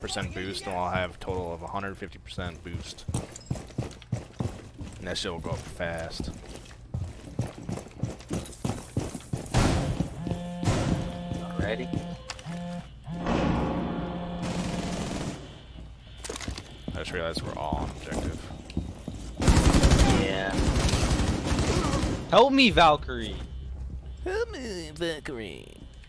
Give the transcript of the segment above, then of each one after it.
boost, and I'll have a total of 150% boost. And that shit will go up fast. Ready? I just realized we're all on objective. Yeah. Help me, Valkyrie. Help me, Valkyrie.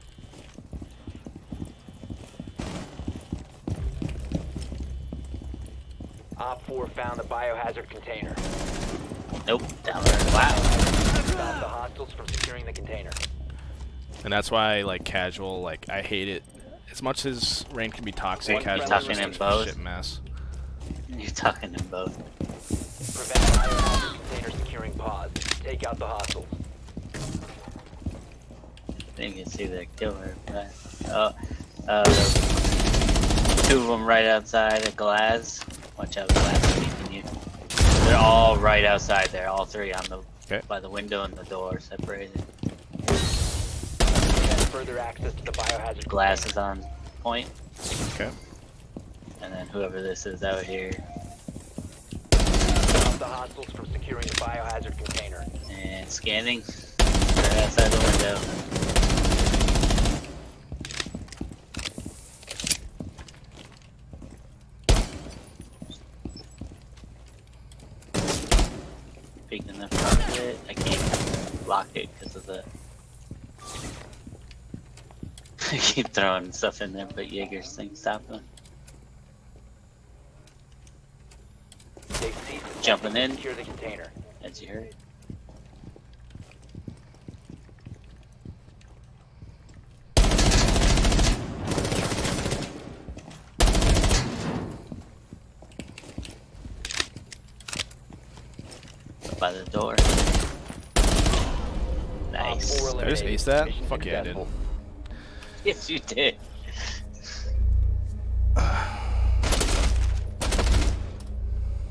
Op 4 found the biohazard container. Nope. Down there. Wow. Stop the hostiles from securing the container. And that's why, like, casual, like, I hate it. As much as rain can be toxic, casual talking is in just both? a shit mess. You're talking in both. Prevent biohazard container securing pods. Take out the hostiles. I think you can see the killer. Right? Two of them right outside of glass. Watch out, glass keeping you. They're all right outside there. All three on the by the window and the door separated. Further access to the biohazard Glass is on point. Okay. And then whoever this is out here. Stop the hostiles from securing the biohazard container. And scanning. Right outside the window. Peeking the front of it. I can't lock it because of the. I keep throwing stuff in there, but Jaeger's thing stopped them. Jumping in. Secure the container. As you heard. By the door. Nice. Did I just ace that? Fuck yeah, I did. Yes, you did.